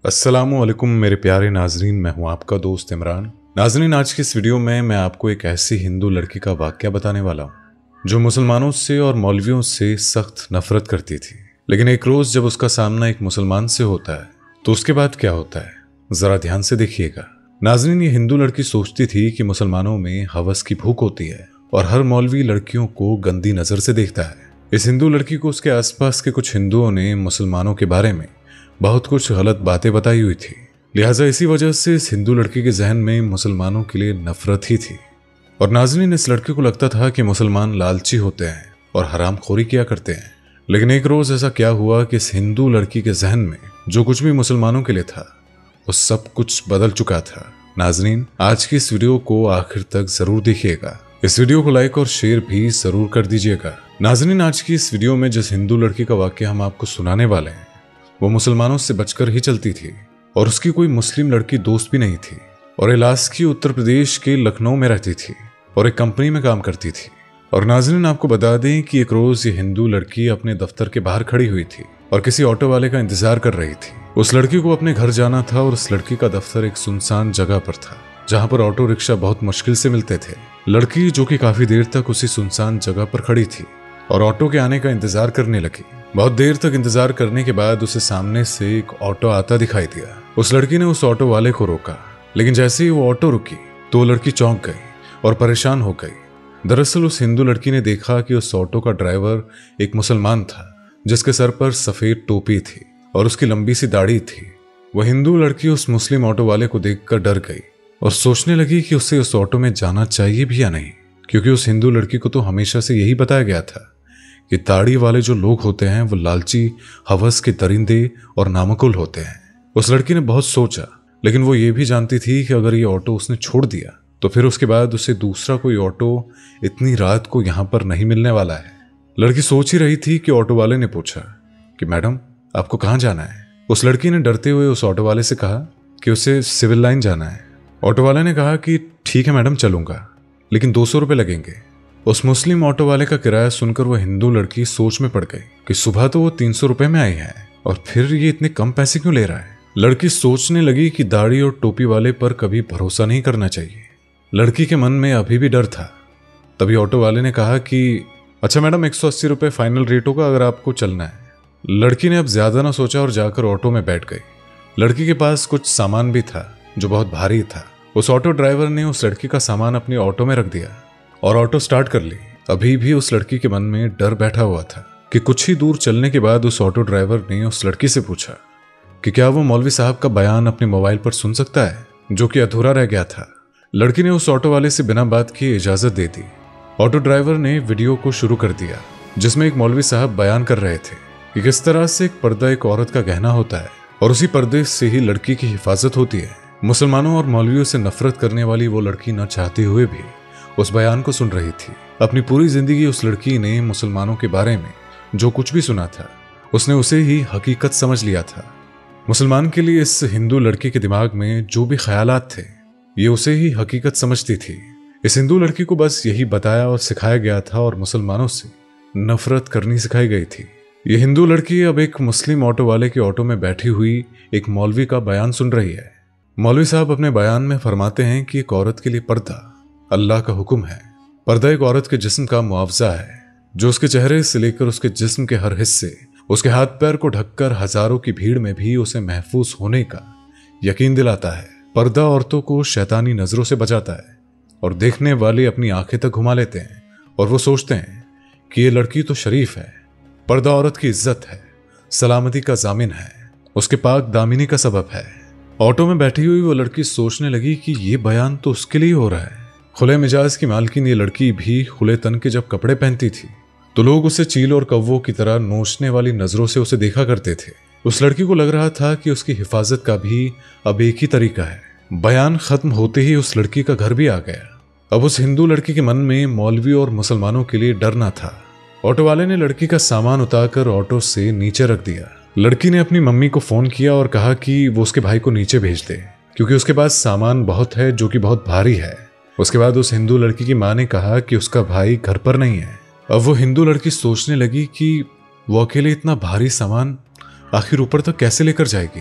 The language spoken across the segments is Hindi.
अस्सलामुअलैकुम मेरे प्यारे नाजरीन, मैं हूं आपका दोस्त इमरान। नाजरीन, आज की इस वीडियो में मैं आपको एक ऐसी हिंदू लड़की का वाकया बताने वाला हूं जो मुसलमानों से और मौलवियों से सख्त नफरत करती थी। लेकिन एक रोज जब उसका सामना एक मुसलमान से होता है तो उसके बाद क्या होता है, जरा ध्यान से देखिएगा। नाजरीन, ये हिंदू लड़की सोचती थी कि मुसलमानों में हवस की भूख होती है और हर मौलवी लड़कियों को गंदी नजर से देखता है। इस हिंदू लड़की को उसके आसपास के कुछ हिंदुओं ने मुसलमानों के बारे में बहुत कुछ गलत बातें बताई हुई थी। लिहाजा इसी वजह से इस हिंदू लड़की के जहन में मुसलमानों के लिए नफरत ही थी। और नाज़रीन, इस लड़की को लगता था कि मुसलमान लालची होते हैं और हरामखोरी किया करते हैं। लेकिन एक रोज ऐसा क्या हुआ कि इस हिंदू लड़की के जहन में जो कुछ भी मुसलमानों के लिए था वो सब कुछ बदल चुका था। नाज़रीन, आज की इस वीडियो को आखिर तक जरूर देखिएगा। इस वीडियो को लाइक और शेयर भी जरूर कर दीजिएगा। नाज़रीन, आज की इस वीडियो में जिस हिंदू लड़की का वाकया हम आपको सुनाने वाले हैं वो मुसलमानों से बचकर ही चलती थी और उसकी कोई मुस्लिम लड़की दोस्त भी नहीं थी। और इलास्की उत्तर प्रदेश के लखनऊ में रहती थी और एक कंपनी में काम करती थी। और नाज़रीन, आपको बता दें कि एक रोज ये हिंदू लड़की अपने दफ्तर के बाहर खड़ी हुई थी और किसी ऑटो वाले का इंतजार कर रही थी। उस लड़की को अपने घर जाना था और उस लड़की का दफ्तर एक सुनसान जगह पर था जहां पर ऑटो रिक्शा बहुत मुश्किल से मिलते थे। लड़की, जो कि काफी देर तक उसी सुनसान जगह पर खड़ी थी और ऑटो के आने का इंतजार करने लगी। बहुत देर तक इंतजार करने के बाद उसे सामने से एक ऑटो आता दिखाई दिया। उस लड़की ने उस ऑटो वाले को रोका, लेकिन जैसे ही वो ऑटो रुकी तो वो लड़की चौंक गई और परेशान हो गई। दरअसल उस हिंदू लड़की ने देखा कि उस ऑटो का ड्राइवर एक मुसलमान था जिसके सर पर सफेद टोपी थी और उसकी लंबी सी दाढ़ी थी। वह हिंदू लड़की उस मुस्लिम ऑटो वाले को देखकर डर गई और सोचने लगी कि उसे उस ऑटो में जाना चाहिए भी या नहीं, क्योंकि उस हिंदू लड़की को तो हमेशा से यही बताया गया था कि दाढ़ी वाले जो लोग होते हैं वो लालची, हवस के दरिंदे और नामकुल होते हैं। उस लड़की ने बहुत सोचा, लेकिन वो ये भी जानती थी कि अगर ये ऑटो उसने छोड़ दिया तो फिर उसके बाद उसे दूसरा कोई ऑटो इतनी रात को यहाँ पर नहीं मिलने वाला है। लड़की सोच ही रही थी कि ऑटो वाले ने पूछा कि मैडम, आपको कहाँ जाना है। उस लड़की ने डरते हुए उस ऑटो वाले से कहा कि उसे सिविल लाइन जाना है। ऑटो वाले ने कहा कि ठीक है मैडम, चलूंगा, लेकिन 200 रुपये लगेंगे। उस मुस्लिम ऑटो वाले का किराया सुनकर वह हिंदू लड़की सोच में पड़ गई कि सुबह तो वो 300 रुपये में आई है और फिर ये इतने कम पैसे क्यों ले रहा है। लड़की सोचने लगी कि दाढ़ी और टोपी वाले पर कभी भरोसा नहीं करना चाहिए। लड़की के मन में अभी भी डर था। तभी ऑटो वाले ने कहा कि अच्छा मैडम, 180 रुपये फाइनल रेट होगा अगर आपको चलना है। लड़की ने अब ज्यादा ना सोचा और जाकर ऑटो में बैठ गई। लड़की के पास कुछ सामान भी था जो बहुत भारी था। उस ऑटो ड्राइवर ने उस लड़की का सामान अपनी ऑटो में रख दिया और ऑटो स्टार्ट कर ली। अभी भी उस लड़की के मन में डर बैठा हुआ था कि कुछ ही दूर चलने के बाद उस ऑटो ड्राइवर ने उस लड़की से पूछा कि क्या वो मौलवी साहब का बयान अपने मोबाइल पर सुन सकता है, जो कि अधूरा रह गया था। लड़की ने उस ऑटो वाले से बिना बात किए इजाजत दे दी। ऑटो ड्राइवर ने वीडियो को शुरू कर दिया जिसमें एक मौलवी साहब बयान कर रहे थे कि किस तरह से एक पर्दा एक औरत का गहना होता है और उसी पर्दे से ही लड़की की हिफाजत होती है। मुसलमानों और मौलवियों से नफरत करने वाली वो लड़की न चाहते हुए भी उस बयान को सुन रही थी। अपनी पूरी जिंदगी उस लड़की ने मुसलमानों के बारे में जो कुछ भी सुना था उसने उसे ही हकीकत समझ लिया था। मुसलमान के लिए इस हिंदू लड़की के दिमाग में जो भी ख्यालात थे ये उसे ही हकीकत समझती थी। इस हिंदू लड़की को बस यही बताया और सिखाया गया था और मुसलमानों से नफरत करनी सिखाई गई थी। ये हिंदू लड़की अब एक मुस्लिम ऑटो वाले के ऑटो में बैठी हुई एक मौलवी का बयान सुन रही है। मौलवी साहब अपने बयान में फरमाते हैं कि एक औरत के लिए पर्दा अल्लाह का हुक्म है। पर्दा एक औरत के जिस्म का मुआवजा है जो उसके चेहरे से लेकर उसके जिस्म के हर हिस्से, उसके हाथ पैर को ढककर हजारों की भीड़ में भी उसे महफूज होने का यकीन दिलाता है। पर्दा औरतों को शैतानी नजरों से बचाता है और देखने वाले अपनी आंखें तक घुमा लेते हैं और वो सोचते हैं कि ये लड़की तो शरीफ है। पर्दा औरत की इज्जत है, सलामती का जामिन है, उसके पाक दामिनी का सबब है। ऑटो में बैठी हुई वो लड़की सोचने लगी कि ये बयान तो उसके लिए हो रहा है। खुले मिजाज की मालकिन ये लड़की भी खुले तन के जब कपड़े पहनती थी तो लोग उसे चील और कौवों की तरह नोचने वाली नजरों से उसे देखा करते थे। उस लड़की को लग रहा था कि उसकी हिफाजत का भी अब एक ही तरीका है। बयान खत्म होते ही उस लड़की का घर भी आ गया। अब उस हिंदू लड़की के मन में मौलवी और मुसलमानों के लिए डर ना था। ऑटो वाले ने लड़की का सामान उतारकर ऑटो से नीचे रख दिया। लड़की ने अपनी मम्मी को फोन किया और कहा कि वो उसके भाई को नीचे भेज दे क्योंकि उसके पास सामान बहुत है जो कि बहुत भारी है। उसके बाद उस हिंदू लड़की की माँ ने कहा कि उसका भाई घर पर नहीं है। अब वो हिंदू लड़की सोचने लगी कि वो अकेले इतना भारी सामान आखिर ऊपर तक कैसे लेकर जाएगी।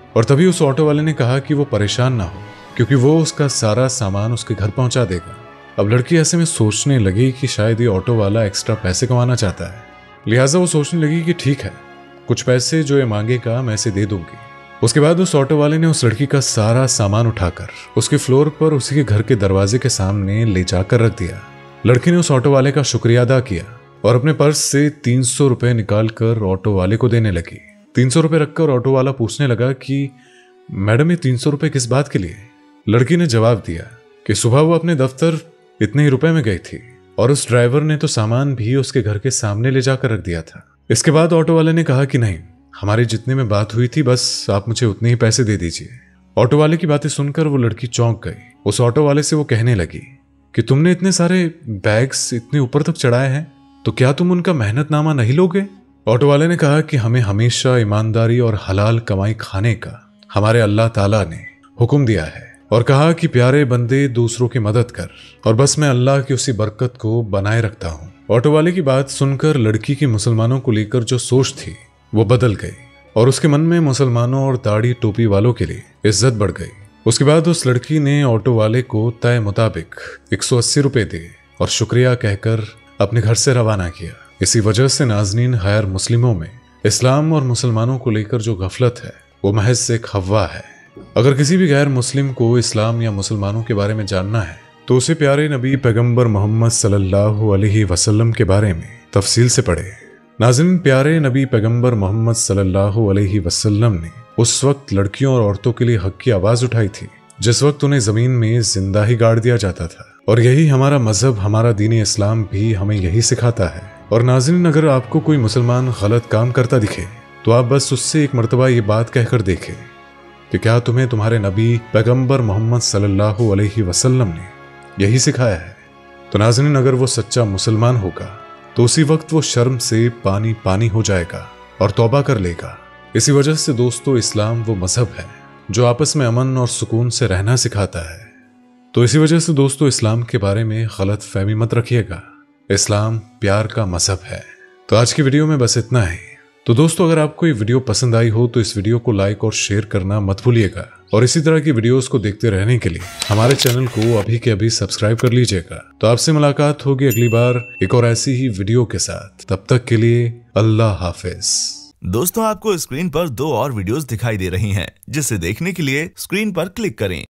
और तभी उस ऑटो वाले ने कहा कि वो परेशान ना हो क्योंकि वो उसका सारा सामान उसके घर पहुंचा देगा। अब लड़की ऐसे में सोचने लगी कि शायद ये ऑटो वाला एक्स्ट्रा पैसे कमाना चाहता है, लिहाजा वो सोचने लगी कि ठीक है, कुछ पैसे जो ये मांगेगा मैं इसे दे दूंगी। उसके बाद उस ऑटो वाले ने उस लड़की का सारा सामान उठाकर उसके फ्लोर पर उसी के घर के दरवाजे के सामने ले जाकर रख दिया। लड़की ने उस ऑटो वाले का शुक्रिया अदा किया और अपने पर्स से 300 रुपए निकालकर ऑटो वाले को देने लगी। 300 रुपए रखकर ऑटो वाला पूछने लगा कि मैडम, ये 300 रुपए किस बात के लिए? लड़की ने जवाब दिया कि सुबह वो अपने दफ्तर इतने ही रुपए में गई थी और उस ड्राइवर ने तो सामान भी उसके घर के सामने ले जाकर रख दिया था। इसके बाद ऑटो वाले ने कहा कि नहीं, हमारी जितने में बात हुई थी बस आप मुझे उतने ही पैसे दे दीजिए। ऑटो वाले की बातें सुनकर वो लड़की चौंक गई। उस ऑटो वाले से वो कहने लगी कि तुमने इतने सारे बैग्स इतने ऊपर तक चढ़ाए हैं, तो क्या तुम उनका मेहनतनामा नहीं लोगे? ऑटो वाले ने कहा कि हमें हमेशा ईमानदारी और हलाल कमाई खाने का हमारे अल्लाह ताला ने हुक्म दिया है और कहा कि प्यारे बंदे दूसरों की मदद कर, और बस मैं अल्लाह की उसी बरकत को बनाए रखता हूँ। ऑटो वाले की बात सुनकर लड़की की मुसलमानों को लेकर जो सोच थी वो बदल गई और उसके मन में मुसलमानों और दाढ़ी टोपी वालों के लिए इज्जत बढ़ गई। उसके बाद उस लड़की ने ऑटो वाले को तय मुताबिक 180 रुपए दिए और शुक्रिया कहकर अपने घर से रवाना किया। इसी वजह से नाजनीन, गैर मुस्लिमों में इस्लाम और मुसलमानों को लेकर जो गफलत है वो महज एक हवा है। अगर किसी भी गैर मुस्लिम को इस्लाम या मुसलमानों के बारे में जानना है तो उसे प्यारे नबी पैगंबर मोहम्मद सल्लल्लाहु अलैहि वसल्लम के बारे में तफसील से पढ़े। नाज़रीन, प्यारे नबी पैगंबर मोहम्मद सल्लल्लाहु अलैहि वसल्लम ने उस वक्त लड़कियों और औरतों के लिए हक की आवाज उठाई थी जिस वक्त उन्हें जमीन में जिंदा ही गाड़ दिया जाता था, और यही हमारा मजहब, हमारा दीन इस्लाम भी हमें यही सिखाता है। और नाज़रीन, अगर आपको कोई मुसलमान गलत काम करता दिखे तो आप बस उससे एक मरतबा ये बात कहकर देखें कि क्या तुम्हें तुम्हारे नबी पैगंबर मोहम्मद सल्लल्लाहु अलैहि वसल्लम ने यही सिखाया है? तो नाज़रीन, अगर वो सच्चा मुसलमान होगा तो उसी वक्त वो शर्म से पानी पानी हो जाएगा और तौबा कर लेगा। इसी वजह से दोस्तों, इस्लाम वो मजहब है जो आपस में अमन और सुकून से रहना सिखाता है। तो इसी वजह से दोस्तों, इस्लाम के बारे में गलत फहमी मत रखिएगा। इस्लाम प्यार का मजहब है। तो आज की वीडियो में बस इतना ही। तो दोस्तों, अगर आपको ये वीडियो पसंद आई हो तो इस वीडियो को लाइक और शेयर करना मत भूलिएगा, और इसी तरह की वीडियोस को देखते रहने के लिए हमारे चैनल को अभी के अभी सब्सक्राइब कर लीजिएगा। तो आपसे मुलाकात होगी अगली बार एक और ऐसी ही वीडियो के साथ। तब तक के लिए अल्लाह हाफिज। दोस्तों, आपको स्क्रीन पर 2 और वीडियोस दिखाई दे रही हैं, जिसे देखने के लिए स्क्रीन पर क्लिक करें।